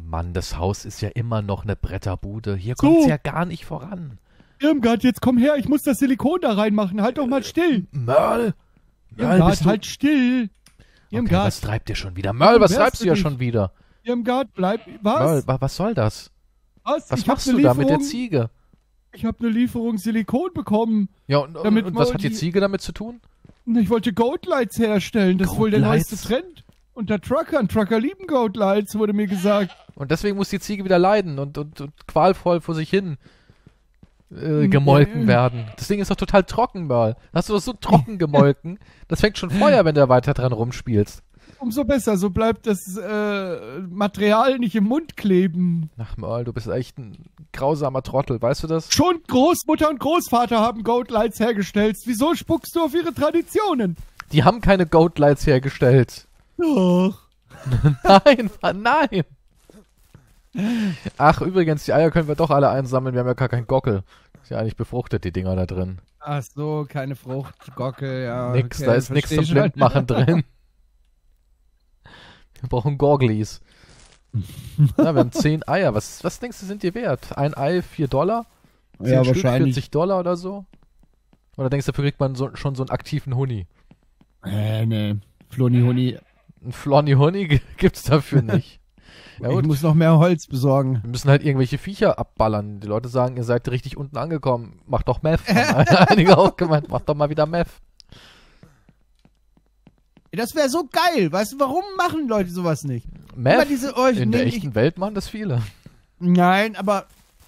Mann, das Haus ist ja immer noch eine Bretterbude. Hier kommt's So. ja gar nicht voran. Irmgard, jetzt komm her, ich muss das Silikon da reinmachen. Halt doch mal still. Merl? Merl, Irmgard, bist du... halt still. Okay, Irmgard, was treibt ihr schon wieder? Merl, was Wo wärst treibst du du ja dich? schon wieder? Irmgard, bleib. Merl, Was? was soll das? Was? Was Ich hab machst eine du da mit der Lieferung- Ziege? Ich habe eine Lieferung Silikon bekommen. Ja, und Damit was wir hat die die- Ziege damit zu tun? Ich wollte Goatlights herstellen. Das ist wohl der Goatlights? neueste Trend. Unter Truckern. Trucker lieben Goatlights, wurde mir gesagt. Und deswegen muss die Ziege wieder leiden und qualvoll vor sich hin gemolken werden. Das Ding ist doch total trocken, Merl. Hast du das so trocken gemolken? Das fängt schon Feuer, wenn du weiter dran rumspielst. Umso besser, so bleibt das Material nicht im Mund kleben. Ach, Merl, du bist echt ein grausamer Trottel, weißt du das? Schon Großmutter und Großvater haben Goatlights hergestellt. Wieso spuckst du auf ihre Traditionen? Die haben keine Goatlights hergestellt. Doch. Nein, Mann, nein. Ach, übrigens, die Eier können wir doch alle einsammeln. Wir haben ja gar keinen Gockel. Ist ja eigentlich befruchtet, die Dinger da drin. Ach so, keine Frucht, Gockel, ja. Nix, okay, da ist nichts versteh zum schon. Blindmachen drin. Wir brauchen Gorglis. Ja, wir haben 10 Eier. Was denkst du, sind die wert? Ein Ei, $4? 10 Ja, Stück, wahrscheinlich. $40 oder so? Oder denkst du, dafür kriegt man schon so einen aktiven Huni? Nee. Floni Huni. Ein Flonny Huni gibt's dafür nicht. Ja, Ich gut. muss noch mehr Holz besorgen. Wir müssen halt irgendwelche Viecher abballern. Die Leute sagen, ihr seid richtig unten angekommen. Macht doch Meth. Haben einige auch gemeint, macht doch mal wieder Meth. Das wäre so geil. Weißt du, warum machen Leute sowas nicht? Immer Meth? diese, In der echten Welt machen das viele. Nein, aber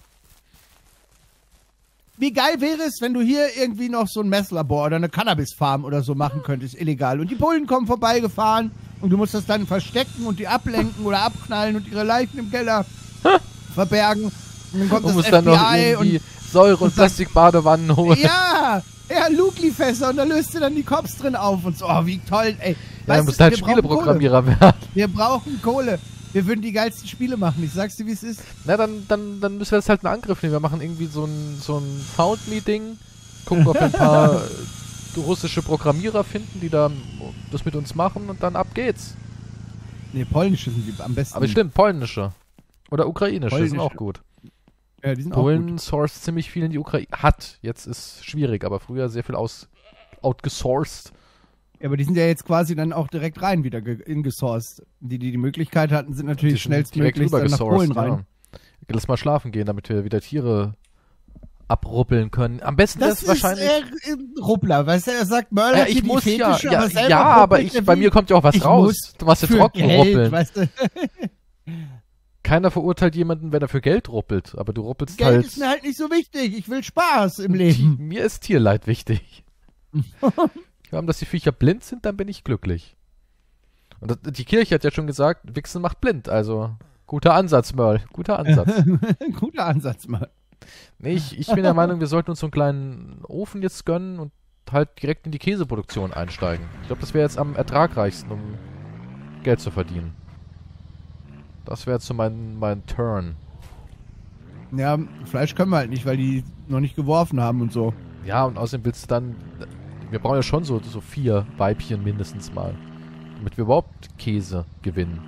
wie geil wäre es, wenn du hier irgendwie noch so ein Messlabor oder eine Cannabis-Farm oder so machen könntest, illegal. Und die Bullen kommen vorbeigefahren und du musst das dann verstecken und die ablenken oder abknallen und ihre Leichen im Keller verbergen. Und dann kommt Und das muss FBI dann noch irgendwie Säure und Plastikbadewannen holen. ja, Lugli-Fässer und da löst du dann die Cops drin auf und so. Oh, wie toll, ey. Ja, dann musst du halt wir brauchen Kohle. Spieleprogrammierer werden. Wir brauchen Kohle. Wir würden die geilsten Spiele machen. Ich sag's dir, wie es ist. Na, dann müssen wir das halt in Angriff nehmen. Wir machen irgendwie so ein Found-Me-Ding. Gucken, ob wir ein paar russische Programmierer finden, die da das mit uns machen und dann ab geht's. Nee, polnische sind die am besten. Aber stimmt, polnische. Oder ukrainische sind Polnische. auch gut. Ja, die sind auch Polen gut. sourced ziemlich viel in die Ukraine. Jetzt ist schwierig, aber früher sehr viel outgesourced. Ja, aber die sind ja jetzt quasi dann auch direkt rein wieder ingesourced. Die Möglichkeit hatten, sind natürlich Die sind direkt schnellstmöglich dann nach Polen rein. Ja. Lass mal schlafen gehen, damit wir wieder Tiere abruppeln können. Am besten Das ist wahrscheinlich... Ruppler, weißt du, er sagt, Mörder Ja, hat ich hier die muss ja, Fetische, aber selber ja, aber ruppelt er bei wie- mir kommt ja auch was Ich raus. muss Du machst ja für trocken Geld, ruppeln. weißt du. Keiner verurteilt jemanden, wenn er für Geld ruppelt, aber du ruppelst Geld halt... ist mir halt nicht so wichtig. Ich will Spaß im Leben. Mir ist Tierleid wichtig. Wenn dass die Viecher blind sind, dann bin ich glücklich. Und die Kirche hat ja schon gesagt, Wichsen macht blind, also guter Ansatz, Merl, guter Ansatz. Guter Ansatz mal. Nee, ich bin der Meinung, wir sollten uns so einen kleinen Ofen jetzt gönnen und halt direkt in die Käseproduktion einsteigen. Ich glaube, das wäre jetzt am ertragreichsten, um Geld zu verdienen. Das wäre jetzt so mein Turn. Ja, Fleisch können wir halt nicht, weil die noch nicht geworfen haben und so. Ja, und außerdem willst du dann... Wir brauchen ja schon so 4 Weibchen mindestens mal, damit wir überhaupt Käse gewinnen.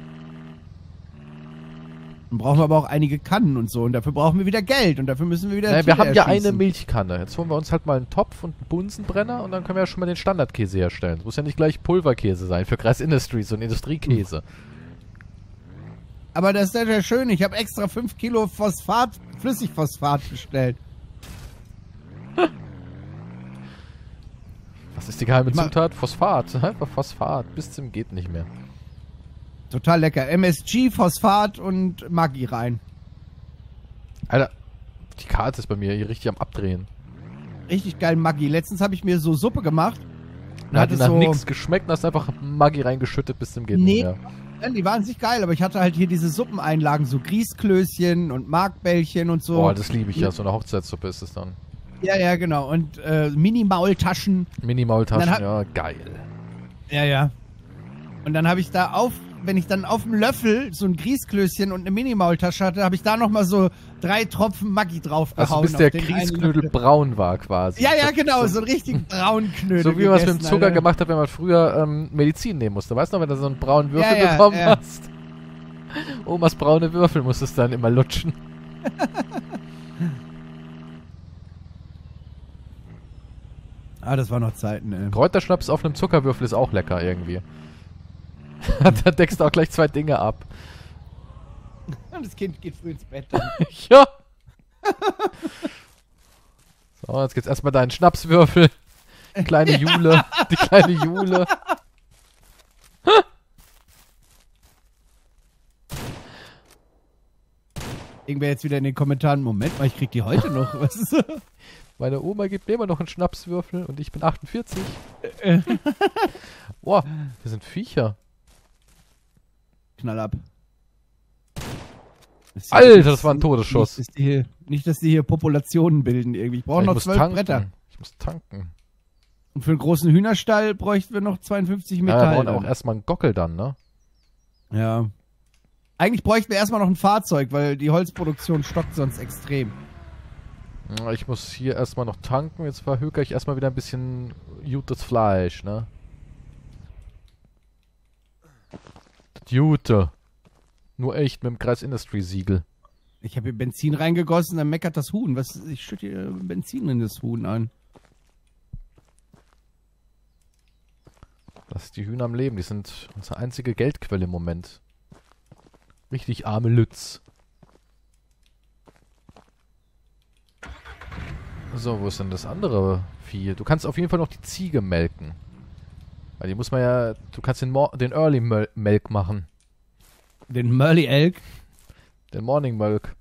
Dann brauchen wir aber auch einige Kannen und so. Und dafür brauchen wir wieder Geld. Und dafür müssen wir wieder Naja, wir Tiere haben ja erschießen. eine Milchkanne. Jetzt holen wir uns halt mal einen Topf und einen Bunsenbrenner und dann können wir ja schon mal den Standardkäse herstellen. Das muss ja nicht gleich Pulverkäse sein für Kreis Industries, so ein Industriekäse. Aber das ist ja schön. Ich habe extra 5 Kilo Phosphat, Flüssigphosphat bestellt. Was ist die geheime Ich mach- Zutat? Phosphat. Einfach Phosphat. Bis zum geht nicht mehr. Total lecker. MSG, Phosphat und Maggi rein. Alter, die Karte ist bei mir hier richtig am Abdrehen. Richtig geil Maggi. Letztens habe ich mir so Suppe gemacht. Und Da hat hatte die nach so... nichts geschmeckt und hast einfach Maggi reingeschüttet bis zum geht Nee. nicht mehr. Ja, die waren sich geil, aber ich hatte halt hier diese Suppeneinlagen, so Grießklößchen und Markbällchen und so. Boah, das liebe ich ja. So eine Hochzeitssuppe ist es dann. Ja, ja, genau. Und Mini-Maultaschen. Mini-Maultaschen, Dann hat- ja, geil. Ja, ja. Und dann habe ich da wenn ich dann auf dem Löffel so ein Grießklößchen und eine Mini-Maultasche hatte, habe ich da nochmal so 3 Tropfen Maggi draufgehauen. Also bis auf der den einen Grießknödel Löffel. braun war quasi. Ja, ja, genau. So einen richtigen braunen Knödel. So wie man es mit dem gegessen, Zucker Alter. gemacht hat, wenn man früher Medizin nehmen musste. Weißt du noch, wenn du so einen braunen Würfel Ja, ja, bekommen ja. hast? Omas braune Würfel muss es dann immer lutschen. Ah, das waren noch Zeiten, ey. Kräuterschnaps auf einem Zuckerwürfel ist auch lecker irgendwie. Da deckst du auch gleich 2 Dinge ab. Und das Kind geht früh ins Bett dann. Ja. So, jetzt geht's erstmal deinen Schnapswürfel. Kleine Jule. Die kleine Jule. Irgendwer jetzt wieder in den Kommentaren, Moment mal, ich krieg die heute noch. Was ist das? Meine Oma gibt mir immer noch einen Schnapswürfel und ich bin 48. Boah, wir sind Viecher. Knall ab. Alter, das war ein Todesschuss. Nicht, dass die hier Populationen bilden irgendwie. Ich brauche noch 12 Bretter. Ich muss tanken. Und für einen großen Hühnerstall bräuchten wir noch 52 Metall. Ja, wir brauchen auch erstmal einen Gockel dann, ne? Ja. Eigentlich bräuchten wir erstmal noch ein Fahrzeug, weil die Holzproduktion stockt sonst extrem. Ja, ich muss hier erstmal noch tanken. Jetzt verhöker ich erstmal wieder ein bisschen gutes Fleisch, ne? Das Jute. Nur echt mit dem Kreis Industry Siegel. Ich habe hier Benzin reingegossen, dann meckert das Huhn. Ich schütte hier Benzin in das Huhn an. Lass die Hühner am Leben. Die sind unsere einzige Geldquelle im Moment. Richtig arme Lütz. So, wo ist denn das andere Vieh? Du kannst auf jeden Fall noch die Ziege melken. Weil die muss man ja... Du kannst den Early Milk machen. Den Merly Elk? Den Morning Milk.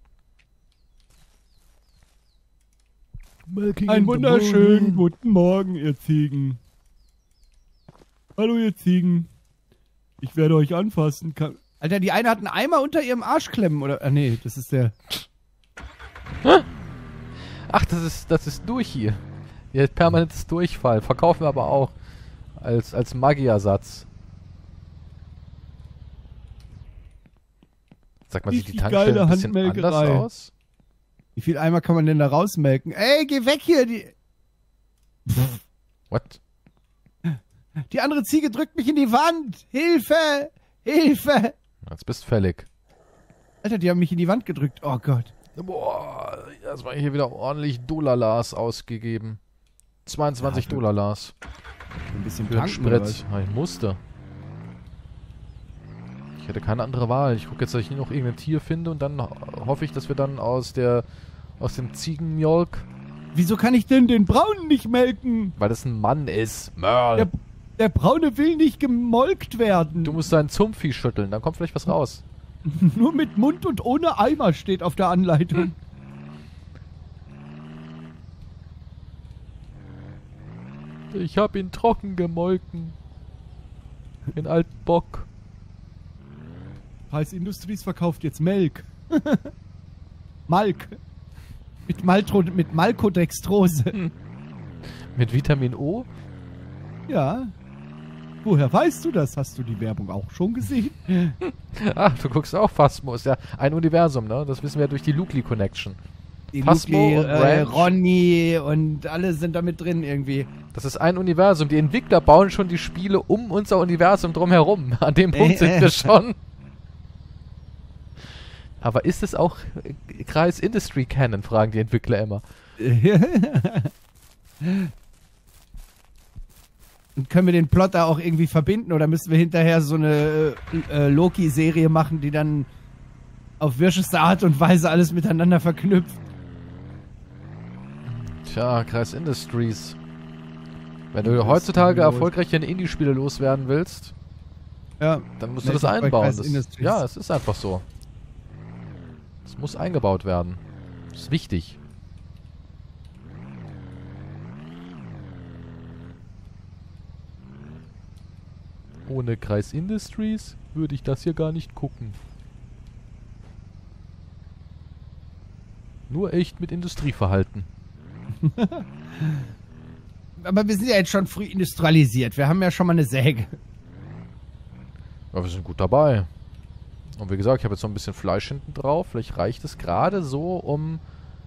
Einen wunderschönen guten Morgen, ihr Ziegen. Hallo, ihr Ziegen. Ich werde euch anfassen. Alter, die eine hat einen Eimer unter ihrem Arsch klemmen, oder? Ah, nee, das ist der... Ach, das ist durch hier. Hier ist permanentes Durchfall. Verkaufen wir aber auch. Als Magiersatz. Sag mal, sieht die Tankstelle ein bisschen anders aus? Wie viel Eimer kann man denn da rausmelken? Ey, geh weg hier! What? Die andere Ziege drückt mich in die Wand! Hilfe! Hilfe! Jetzt bist du fällig. Alter, die haben mich in die Wand gedrückt. Oh Gott. Boah, erstmal hier wieder ordentlich Dollars ausgegeben. 22 Dollars. Ein bisschen für den Sprit. Ja, ich musste. Ich hätte keine andere Wahl. Ich gucke jetzt, dass ich hier noch irgendein Tier finde und dann hoffe ich, dass wir dann aus dem Ziegenmjolk... Wieso kann ich denn den Braunen nicht melken? Weil das ein Mann ist. Merl. Der Braune will nicht gemolkt werden. Du musst deinen Zumpfi schütteln, dann kommt vielleicht was raus. Nur mit Mund und ohne Eimer steht auf der Anleitung. Ich hab ihn trocken gemolken. Den alten Bock. Kreis Industries verkauft jetzt Melk. Malk. Mit Maltodextrose. Mit Vitamin O? Ja. Woher weißt du das? Hast du die Werbung auch schon gesehen? Ach, du guckst auch Phasmo. Ist ja ein Universum, ne? Das wissen wir durch die Lukli Connection. Die Phasmo und Ronny und alle sind da mit drin irgendwie. Das ist ein Universum. Die Entwickler bauen schon die Spiele um unser Universum drumherum. An dem Punkt sind wir schon. Aber ist es auch Kreis Industry Canon, fragen die Entwickler immer. Und können wir den Plot da auch irgendwie verbinden oder müssen wir hinterher so eine Loki-Serie machen, die dann auf wirscheste Art und Weise alles miteinander verknüpft? Tja, Kreis Industries. Wenn du heutzutage erfolgreich in Indie-Spiele loswerden willst, ja, dann musst du das einbauen. Ja, es ist einfach so. Es muss eingebaut werden. Das ist wichtig. Ohne Kreis Industries würde ich das hier gar nicht gucken. Nur echt mit Industrieverhalten. Aber wir sind ja jetzt schon früh industrialisiert. Wir haben ja schon mal eine Säge. Ja, wir sind gut dabei. Und wie gesagt, ich habe jetzt noch ein bisschen Fleisch hinten drauf. Vielleicht reicht es gerade so, um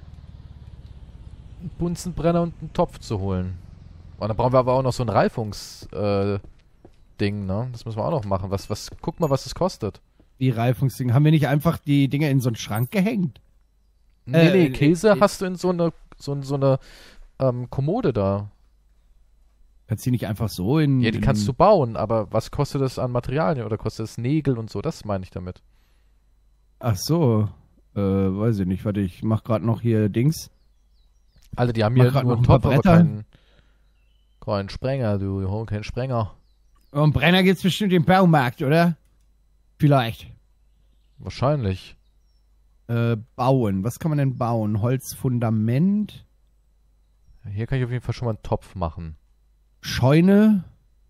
einen Bunsenbrenner und einen Topf zu holen. Und dann brauchen wir aber auch noch so ein Reifungs... Ding, ne? Das müssen wir auch noch machen. Guck mal, was es kostet. Wie Reifungsding? Haben wir nicht einfach die Dinger in so einen Schrank gehängt? Nee, Käse hast du in so eine Kommode da. Kannst du die nicht einfach so in... Ja, die kannst du bauen, aber was kostet das an Materialien oder kostet das Nägel und so? Das meine ich damit. Ach so. Weiß ich nicht. Warte, ich mach gerade noch hier Dings. Alle, die haben hier Mach grad nur einen noch ein Topf, paar aber Bretter. keinen Sprenger, du. Wir holen keinen Sprenger. Und Brenner gibt's bestimmt im Baumarkt, oder? Vielleicht. Wahrscheinlich. Bauen. Was kann man denn bauen? Holzfundament? Hier kann ich auf jeden Fall schon mal einen Topf machen. Scheune?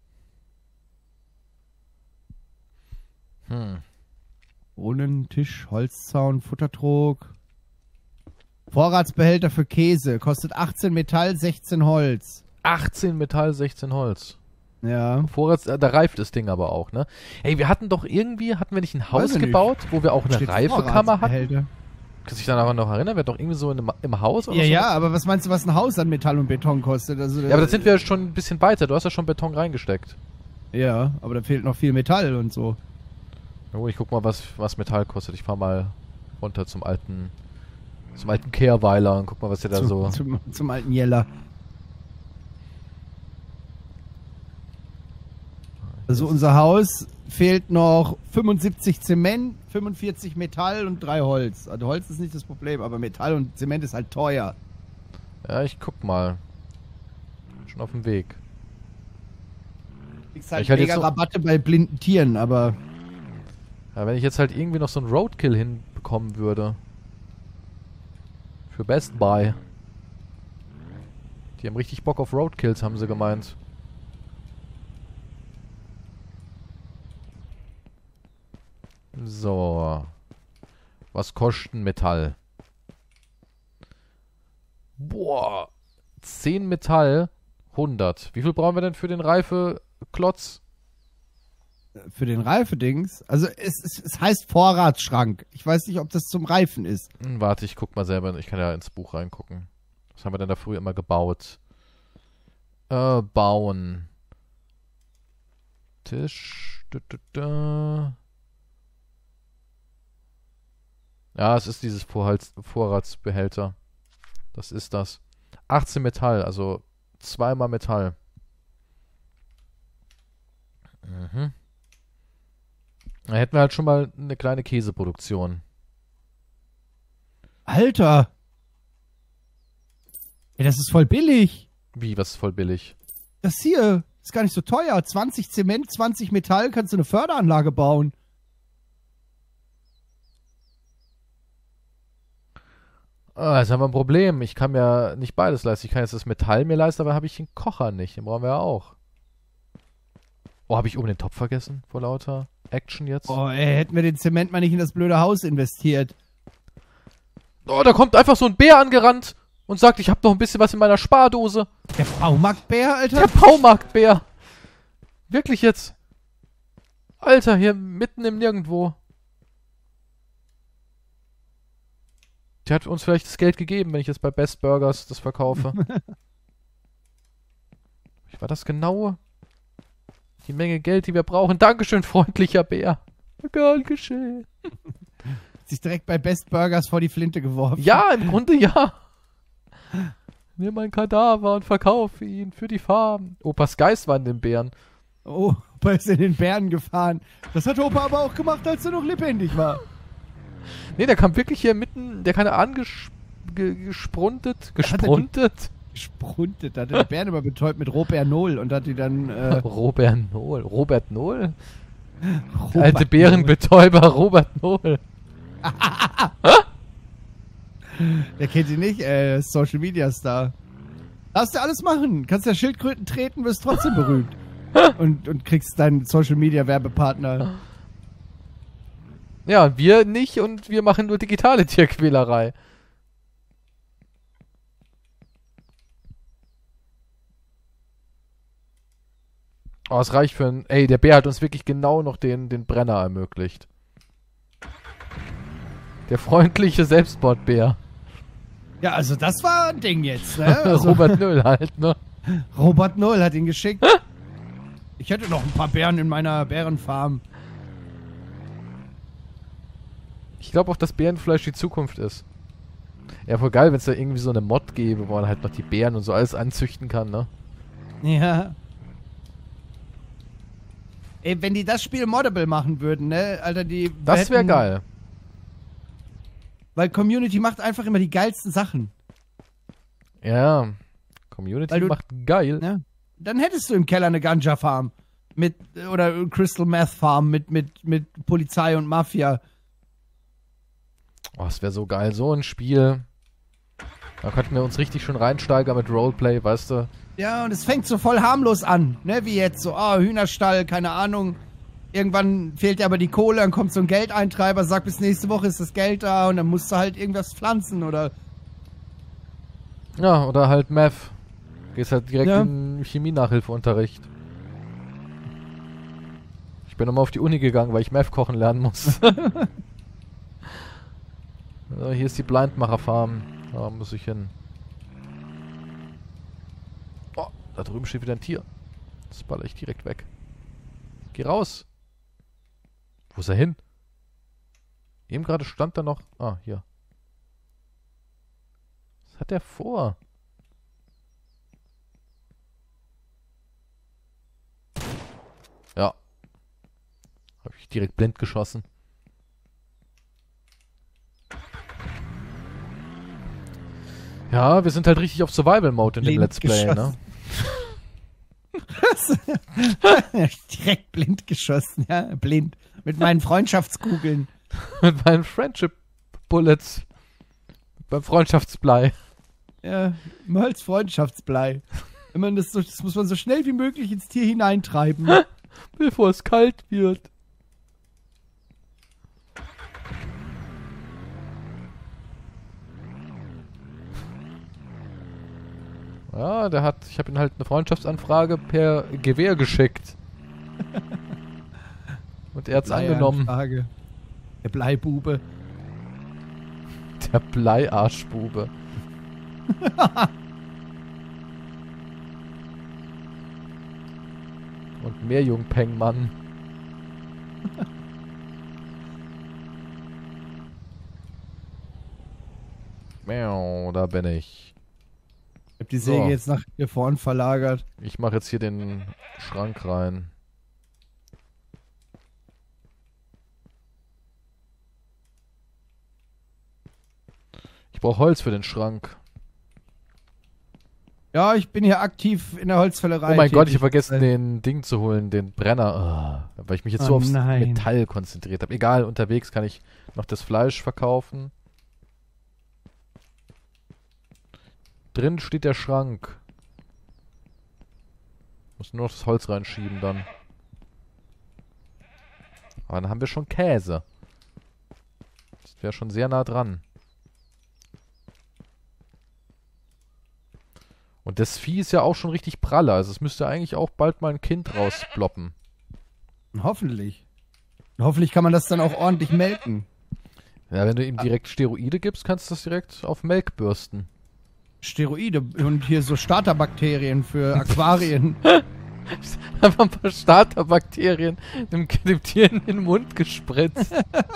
Brunnen, Tisch, Holzzaun, Futtertrog. Vorratsbehälter für Käse. Kostet 18 Metall, 16 Holz. 18 Metall, 16 Holz. Ja. Da reift das Ding aber auch, ne? Ey, hatten wir nicht ein Haus Weiß ich gebaut, wo wir auch eine Steht Reifekammer hatten? Vorratsbehälter. Kannst du dich daran noch erinnern? Wir hatten doch irgendwie so im Haus oder Ja, so? ja, aber was meinst du, was ein Haus an Metall und Beton kostet? Also, Ja, aber da sind wir schon ein bisschen weiter. Du hast ja schon Beton reingesteckt. Ja, aber da fehlt noch viel Metall und so. Oh, ich guck mal, was Metall kostet. Ich fahr mal runter zum alten Kehrweiler und guck mal, was der da so... Zum alten Jeller. Also unser Haus fehlt noch 75 Zement, 45 Metall und 3 Holz. Also Holz ist nicht das Problem, aber Metall und Zement ist halt teuer. Ja, ich guck mal. Schon auf dem Weg. Kriegst halt Ich halt mega jetzt so- Rabatte bei blinden Tieren, aber Ja, wenn ich jetzt halt irgendwie noch so einen Roadkill hinbekommen würde. Für Best Buy. Die haben richtig Bock auf Roadkills, haben sie gemeint. So. Was kostet ein Metall? Boah. 10 Metall, 100. Wie viel brauchen wir denn für den Reifeklotz? für den Reifedings, also es heißt Vorratsschrank. Ich weiß nicht, ob das zum Reifen ist. Warte, ich guck mal selber. Ich kann ja ins Buch reingucken. Was haben wir denn da früher immer gebaut? Bauen. Tisch. Ja, es ist dieses Vorratsbehälter. Das ist das. 18 Metall, also zweimal Metall. Mhm. Da hätten wir halt schon mal eine kleine Käseproduktion. Alter! Ey, das ist voll billig. Wie, was ist voll billig? Das hier ist gar nicht so teuer. 20 Zement, 20 Metall, kannst du eine Förderanlage bauen. Ah, jetzt haben wir ein Problem. Ich kann mir nicht beides leisten. Ich kann jetzt das Metall mir leisten, aber habe ich den Kocher nicht. Den brauchen wir ja auch. Oh, habe ich oben den Topf vergessen? Vor lauter Action jetzt? Oh, ey, hätten wir den Zement mal nicht in das blöde Haus investiert. Oh, da kommt einfach so ein Bär angerannt und sagt, ich habe noch ein bisschen was in meiner Spardose. Der Baumarktbär, Alter? Der Baumarktbär. Wirklich jetzt. Alter, hier mitten im Nirgendwo. Der hat uns vielleicht das Geld gegeben, wenn ich jetzt bei Best Burgers das verkaufe. War das genau die Menge Geld, die wir brauchen? Dankeschön, freundlicher Bär. Gern geschehen. Sich direkt bei Best Burgers vor die Flinte geworfen. Ja, im Grunde ja. Nimm ein Kadaver und verkaufe ihn für die Farm. Opas Geist war in den Bären. Oh, Opa ist in den Bären gefahren. Das hat Opa aber auch gemacht, als er noch lebendig war. Nee, der kam wirklich hier mitten, der kam gespruntet. Gespruntet? Gespruntet. Da hat er die Bären immer betäubt mit Robert Nohl und hat die dann... Robert Nohl. Robert Nohl? Robert Alte Bärenbetäuber Robert Nohl. Der kennt ihn nicht, Social Media Star. Darfst du alles machen. Kannst ja Schildkröten treten, wirst trotzdem berühmt. und kriegst deinen Social Media Werbepartner. Ja, wir nicht und wir machen nur digitale Tierquälerei. Oh, es reicht für ein... Ey, der Bär hat uns wirklich genau noch den Brenner ermöglicht. Der freundliche Selbstmordbär. Ja, also das war ein Ding jetzt, ne? Also, Robert Nohl halt, ne? Robert Nohl hat ihn geschickt. Ich hätte noch ein paar Bären in meiner Bärenfarm. Ich glaube auch, dass Bärenfleisch die Zukunft ist. Ja, voll geil, wenn es da irgendwie so eine Mod gäbe, wo man halt noch die Bären und so alles anzüchten kann, ne? Ja. Ey, wenn die das Spiel moddable machen würden, ne? Alter, Das wäre geil. Weil Community macht einfach immer die geilsten Sachen. Ja. Community macht geil. Ne? Dann hättest du im Keller eine Ganja-Farm. Oder Crystal Meth Farm mit Polizei und Mafia. Oh, es wäre so geil. So ein Spiel. Da könnten wir uns richtig schön reinsteigern mit Roleplay, weißt du? Ja, und es fängt so voll harmlos an, ne? Wie jetzt so, Hühnerstall, keine Ahnung. Irgendwann fehlt dir aber die Kohle, dann kommt so ein Geldeintreiber, sagt, bis nächste Woche ist das Geld da und dann musst du halt irgendwas pflanzen oder... Ja, oder halt Meth. Gehst halt direkt in Chemie-Nachhilfeunterricht. Ich bin nochmal auf die Uni gegangen, weil ich Meth kochen lernen muss. So, hier ist die Blindmacher-Farm. Da muss ich hin. Oh, da drüben steht wieder ein Tier. Das baller ich direkt weg. Geh raus. Wo ist er hin? Eben gerade stand da noch... Ah, hier. Was hat der vor? Ja. Habe ich direkt blind geschossen. Ja, wir sind halt richtig auf Survival-Mode in dem Let's Play, ne? Direkt blind geschossen, ja, blind. Mit meinen Freundschaftskugeln. Mit meinen Friendship Bullets. Beim Freundschaftsblei. Ja, immer als Freundschaftsblei. Immer das muss man so schnell wie möglich ins Tier hineintreiben. Bevor es kalt wird. Ja, ich habe ihm halt eine Freundschaftsanfrage per Gewehr geschickt. Und er hat's angenommen. Der Bleibube. Der Bleiarschbube. Und mehr Jungpeng-Mann. Miau, da bin ich. Ich hab die Säge jetzt nach hier vorn verlagert. Ich mache jetzt hier den Schrank rein. Ich brauche Holz für den Schrank. Ja, ich bin hier aktiv in der Holzfällerei. Oh mein Gott, ich habe vergessen, den Ding zu holen, den Brenner. Weil ich mich jetzt so aufs Metall konzentriert habe. Egal, unterwegs kann ich noch das Fleisch verkaufen. Drin steht der Schrank. Muss nur noch das Holz reinschieben dann. Aber dann haben wir schon Käse. Das wäre schon sehr nah dran. Und das Vieh ist ja auch schon richtig pralle. Also es müsste eigentlich auch bald mal ein Kind rausploppen. Hoffentlich. Hoffentlich kann man das dann auch ordentlich melken. Ja, wenn du ihm direkt Steroide gibst, kannst du das direkt auf Melk bürsten. Steroide und hier so Starterbakterien für Aquarien. Einfach ein paar Starterbakterien dem Tier in den Mund gespritzt.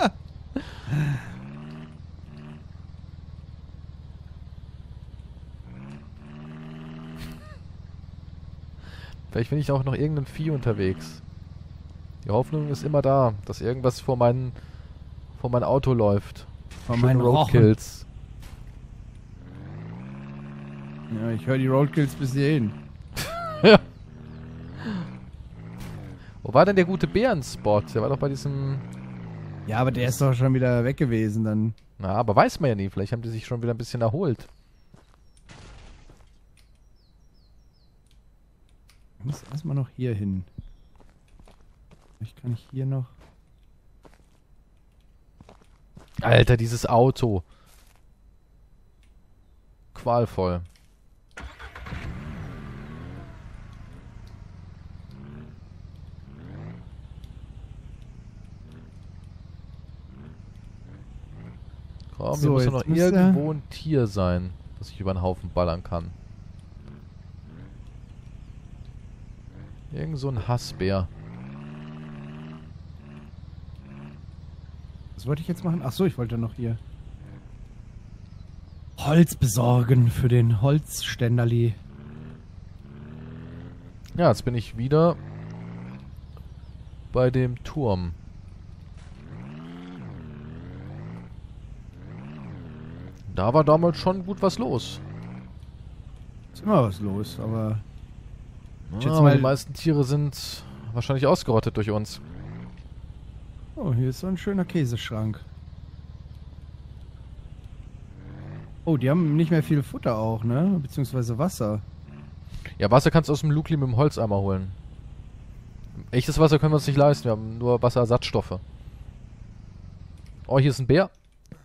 Vielleicht bin ich auch noch irgendein Vieh unterwegs. Die Hoffnung ist immer da, dass irgendwas vor mein Auto läuft. Vor meinen Roadkills. Ja, ich höre die Roadkills bis hierhin. Ja. Wo war denn der gute Bärenspot? Der war doch bei diesem... Ja, aber der ist doch schon wieder weg gewesen dann. Na, aber weiß man ja nie. Vielleicht haben die sich schon wieder ein bisschen erholt. Ich muss erstmal noch hier hin. Vielleicht kann ich hier noch... Alter, dieses Auto. Qualvoll. Komm, hier muss ja noch irgendwo ein Tier sein, das ich über den Haufen ballern kann. Irgend so ein Hassbär. Was wollte ich jetzt machen? Ach so, ich wollte noch hier Holz besorgen für den Holzständerli. Ja, jetzt bin ich wieder bei dem Turm. Da war damals schon gut was los. Ist immer was los, aber... Ja, aber die meisten Tiere sind wahrscheinlich ausgerottet durch uns. Oh, hier ist so ein schöner Käseschrank. Oh, die haben nicht mehr viel Futter auch, ne? Beziehungsweise Wasser. Ja, Wasser kannst du aus dem Lugli mit dem Holzeimer holen. Echtes Wasser können wir uns nicht leisten, wir haben nur Wasserersatzstoffe. Oh, hier ist ein Bär.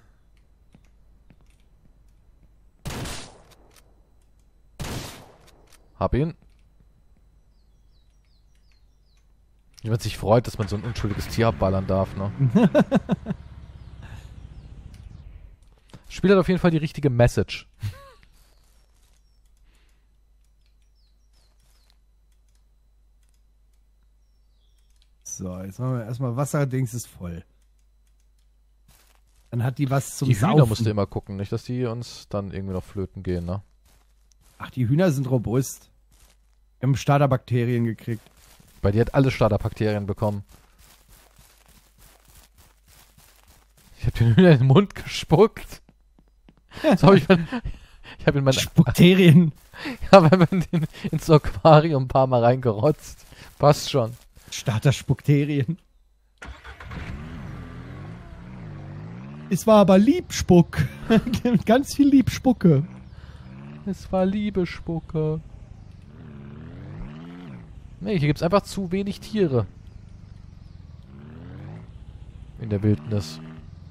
Hab ihn. Wie man sich freut, dass man so ein unschuldiges Tier abballern darf, ne? Das Spiel hat auf jeden Fall die richtige Message. So, jetzt machen wir erstmal Wasserdings ist voll. Dann hat die was zum Die Saufen. Hühner musst du immer gucken, nicht, dass die uns dann irgendwie noch flöten gehen, ne? Ach, die Hühner sind robust. Wir haben Starterbakterien gekriegt. Bei dir hat alle Starterbakterien bekommen. Ich hab den Hühner in den Mund gespuckt. So hab ich hab in meine Bakterien. Ja, wenn man den ins Aquarium ein paar Mal reingerotzt. Passt schon. Starterspuckterien. Es war aber Liebspuck. Ganz viel Liebspucke. Es war Liebespucke. Nee, hier gibt's einfach zu wenig Tiere. In der Wildnis.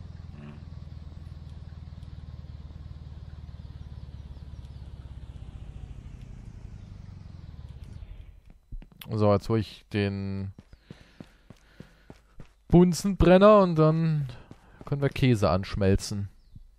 So, jetzt hole ich den Bunsenbrenner und dann können wir Käse anschmelzen.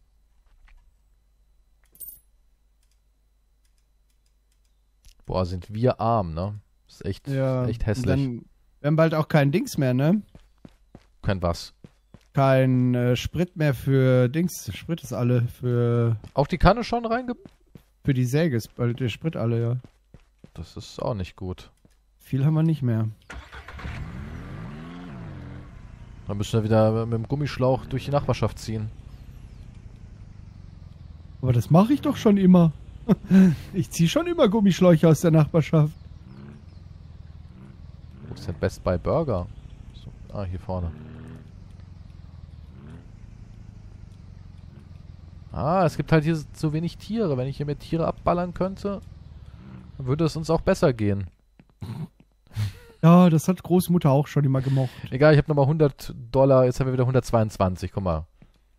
Boah, sind wir arm, ne? Ist echt, echt hässlich. Dann, wir haben bald auch kein Dings mehr, ne? Kein was. Kein Sprit mehr für Dings. Sprit ist alle für... Auch die Kanne schon reinge... Für die Säge ist bald der Sprit alle, ja. Das ist auch nicht gut. Viel haben wir nicht mehr. Dann müssen wir wieder mit dem Gummischlauch durch die Nachbarschaft ziehen. Aber das mache ich doch schon immer. Ich ziehe schon immer Gummischläuche aus der Nachbarschaft. Wo ist denn Best Buy Burger? So, hier vorne. Es gibt halt hier so wenig Tiere. Wenn ich hier mehr Tiere abballern könnte, dann würde es uns auch besser gehen. Ja, das hat Großmutter auch schon immer gemocht. Egal, ich habe nochmal $100. Jetzt haben wir wieder 122. Guck mal.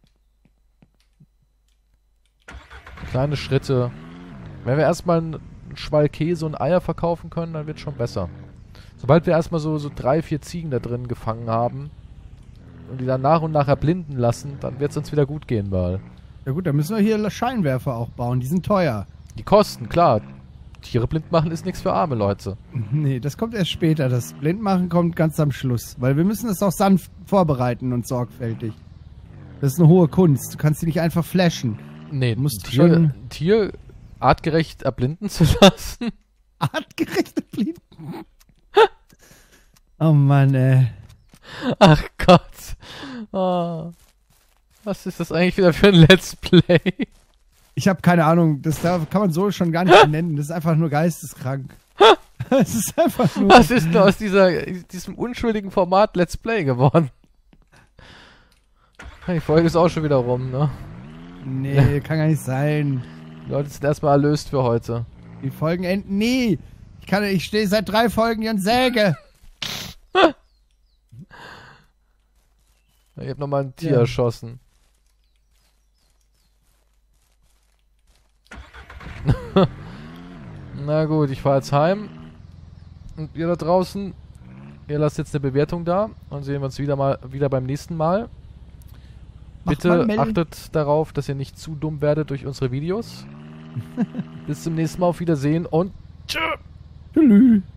Kleine Schritte. Wenn wir erstmal einen Schwall Käse und Eier verkaufen können, dann wird es schon besser. Sobald wir erstmal so 3, 4 Ziegen da drin gefangen haben und die dann nach und nach erblinden lassen, dann wird es uns wieder gut gehen, weil... Ja gut, dann müssen wir hier Scheinwerfer auch bauen. Die sind teuer. Die kosten, klar. Tiere blind machen ist nichts für arme Leute. Nee, das kommt erst später. Das Blindmachen kommt ganz am Schluss. Weil wir müssen es auch sanft vorbereiten und sorgfältig. Das ist eine hohe Kunst. Du kannst die nicht einfach flashen. Nee, du musst ein Tier artgerecht erblinden zu lassen. Artgerecht erblinden? Oh Mann, ey. Ach Gott. Oh. Was ist das eigentlich wieder für ein Let's Play? Ich habe keine Ahnung. Das kann man so schon gar nicht nennen. Das ist einfach nur geisteskrank. Es ist einfach nur... Was ist denn aus diesem unschuldigen Format Let's Play geworden? Die Folge ist auch schon wieder rum, ne? Nee, kann gar nicht sein. Die Leute sind erstmal erlöst für heute. Die Folgen enden nie. Ich stehe seit 3 Folgen hier und säge. Ich hab nochmal ein Tier erschossen. Na gut, ich fahre jetzt heim. Und ihr da draußen, ihr lasst jetzt eine Bewertung da. Und sehen wir uns wieder beim nächsten Mal. Bitte achtet darauf, dass ihr nicht zu dumm werdet durch unsere Videos. Bis zum nächsten Mal, auf Wiedersehen und tschö. Tschüss.